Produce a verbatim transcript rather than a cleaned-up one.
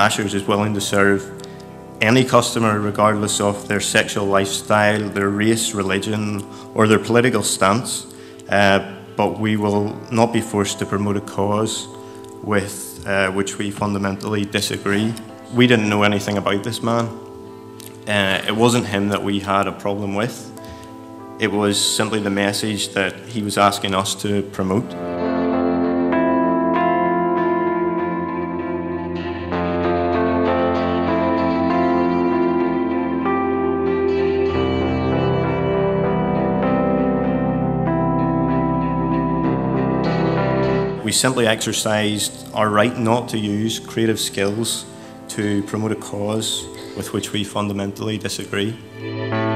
Ashers is willing to serve any customer regardless of their sexual lifestyle, their race, religion, or their political stance, uh, but we will not be forced to promote a cause with uh, which we fundamentally disagree. We didn't know anything about this man. Uh, it wasn't him that we had a problem with. It was simply the message that he was asking us to promote. We simply exercised our right not to use creative skills to promote a cause with which we fundamentally disagree.